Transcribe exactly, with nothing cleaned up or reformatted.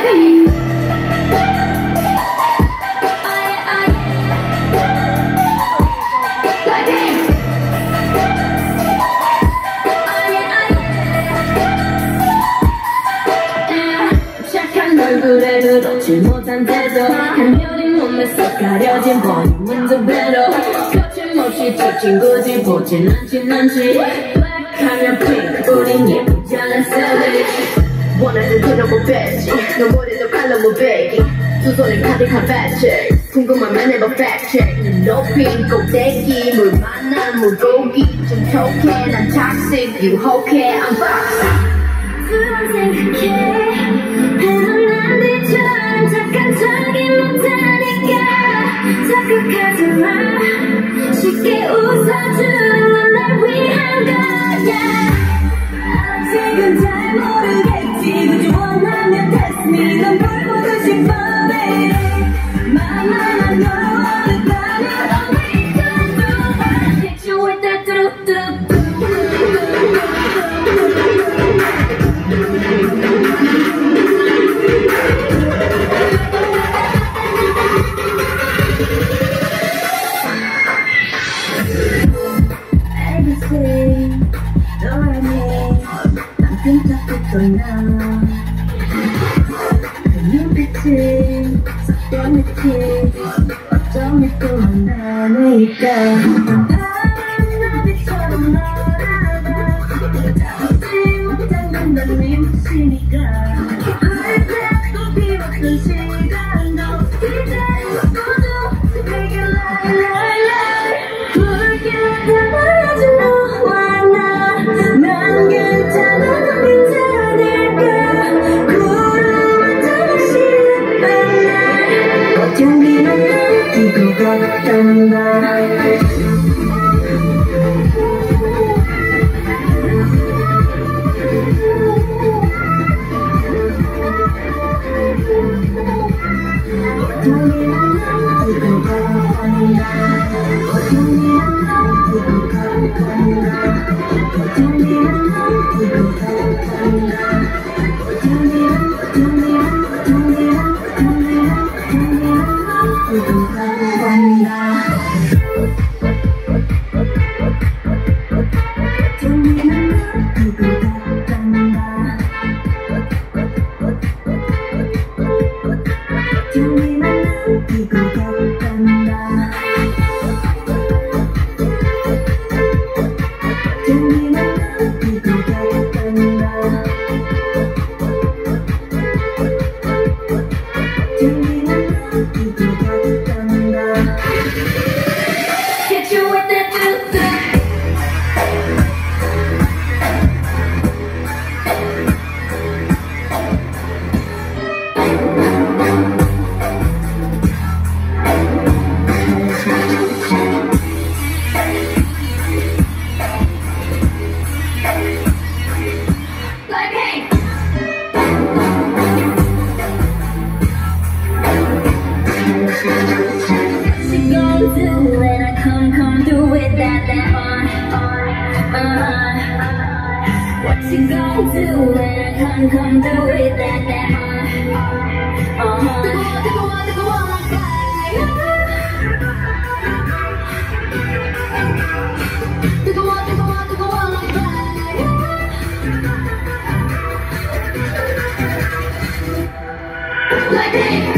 얼굴에도 넣지 못한 태도 한여린 몸에서 가려진 본인은 더 배로 거침없이 저 친구지 보진 않진 않지 블랙하면 핑크 우린 예쁘잖아 savage 원하는 그려고 뺐지 너 머리도 칼라고 베기 두 손에 가득한 배치 궁금하면 해봐 팩트체크 는 높이 꼭대기 물 만나 물고기 좀 톡해 난 toxic 유혹해 I'm boxy 그런 생각해 남들처럼 착한 척이 못하니까 착각하지 마 쉽게 웃어주는 건 날 위한 거야 아직은 잘 모르겠지 굳이 원하면 test me 넌 보고 싶어 맘만 너를 원한다면 only do hit you with that do-do-do 그 눈빛이 섞여있지 어쩜 믿고 만나니까 바람 나비처럼 날아가 잡지 못한 건 난 미치니까 헐떡 피웠던 시간도 기다려도 내게 lie lie lie 붉게 다 버려진 너와 나 난 괜찮아 넌 괜찮을까 준비만 남기고 갔단다 준비만 남기고 갔단다 준비만 남기고 갔단다 준비만 남기고 갔단다 준비만 준비만 준비만 What you gon' do when I come, come through with that, that, uh, uh-huh. 뜨거워, 뜨거워, 뜨거워, like fire. 뜨거워, 뜨거워, 뜨거워, like fire. Like that.